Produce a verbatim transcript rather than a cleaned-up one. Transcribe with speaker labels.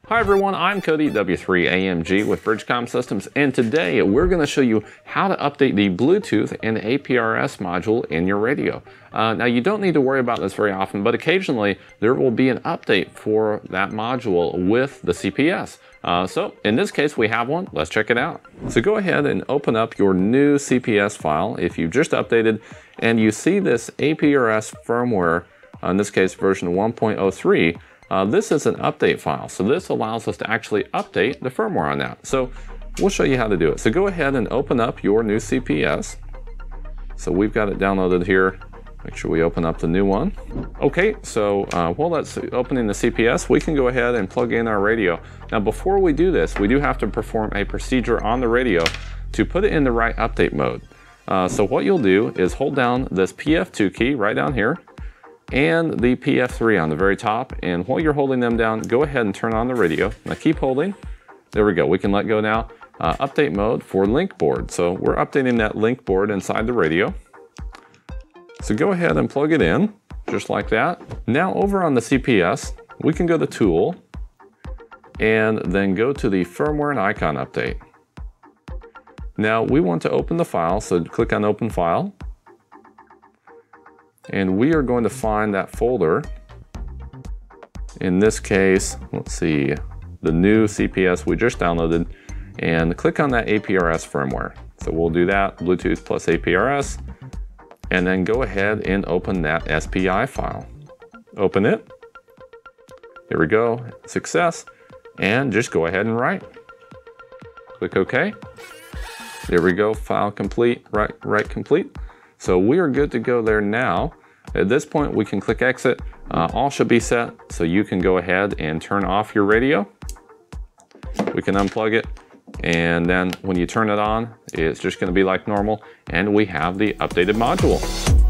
Speaker 1: Hi everyone, I'm Cody W three A M G with BridgeCom Systems, and today we're going to show you how to update the Bluetooth and A P R S module in your radio. Uh, now you don't need to worry about this very often, but occasionally there will be an update for that module with the C P S. Uh, so in this case we have one. Let's check it out. So go ahead and open up your new C P S file if you've just updated and you see this A P R S firmware, uh, in this case version one point oh three. Uh, this is an update file, so this allows us to actually update the firmware on that. So we'll show you how to do it. So go ahead and open up your new C P S. So we've got it downloaded here. Make sure we open up the new one. Okay, so uh, while that's opening the C P S, we can go ahead and plug in our radio. Now before we do this, we do have to perform a procedure on the radio to put it in the right update mode. Uh, so what you'll do is hold down this P F two key right down here, and the P F three on the very top, and while you're holding them down, go ahead and turn on the radio. Now keep holding. There we go, we can let go now. Uh, update mode for link board. So we're updating that link board inside the radio. So go ahead and plug it in, just like that. Now over on the C P S, we can go to Tool, and then go to the Firmware and Icon Update. Now we want to open the file, so click on Open File. And we are going to find that folder. In this case, let's see, the new C P S we just downloaded, and click on that A P R S firmware. So we'll do that, Bluetooth plus A P R S, and then go ahead and open that S P I file. Open it. Here we go, success, and just go ahead and write. Click OK. There we go, file complete, write, write complete. So we are good to go there now. At this point, we can click exit. Uh, all should be set, so you can go ahead and turn off your radio. We can unplug it, and then when you turn it on, it's just going to be like normal, and we have the updated module.